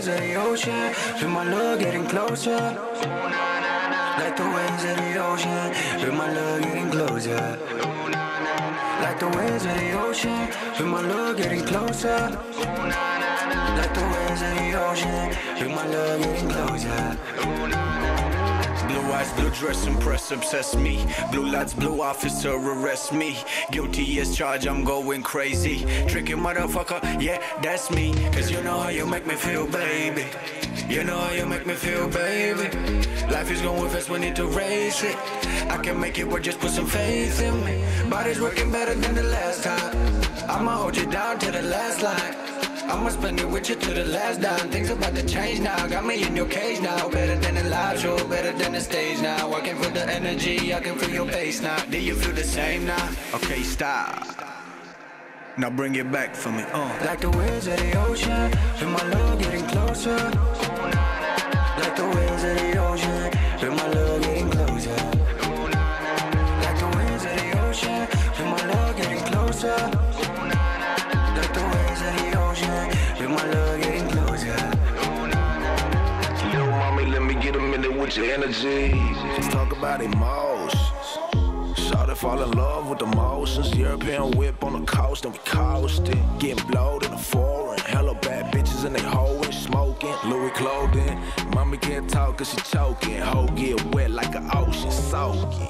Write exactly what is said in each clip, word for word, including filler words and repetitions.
waves of the ocean, feel my love getting closer. Like the waves of the ocean, feel my love getting closer. Like the waves of the ocean, feel my love getting closer. Like the waves of the ocean, feel my love getting closer. Blue eyes, blue dress, impress, obsess me. Blue lights, blue officer, arrest me. Guilty as charged, I'm going crazy. Tricky motherfucker, yeah, that's me. Cause you know how you make me feel, baby. You know how you make me feel, baby. Life is going fast, we need to race it. I can make it work, just put some faith in me. Body's working better than the last time. I'ma hold you down to the last line. I'ma spend it with you to the last dime. Things about to change now, got me in your cage now. Better than the live show, better than the stage now. I can feel the energy, I can feel your pace now. Do you feel the same now? Okay, stop. Now bring it back for me, uh. Like the waves of the ocean, feel my love getting closer. Like the waves of the ocean, feel my love getting closer. Like the waves of the ocean, feel my love getting closer. Like the waves of the ocean, feel my love getting closer. Little mommy, let me get a minute with your energy. Let's talk about emotions. Shawty fall in love with the motions. European whip on the coast and we coasting. Getting blowed in the foreign. Hella bad bitches and they hoeing, smoking. Louis clothing. Mommy can't talk cause she choking. Hoe get wet like an ocean soaking.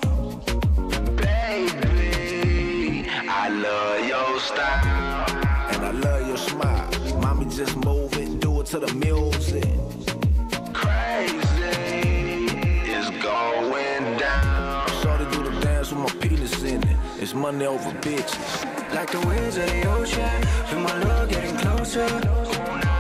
Baby, I love your style. And I love your smile. Mommy just move it, do it to the music. Crazy, it's going down. Shorty do the dance with my penis in it. It's money over bitches. Like the waves of the ocean, feel my love getting closer.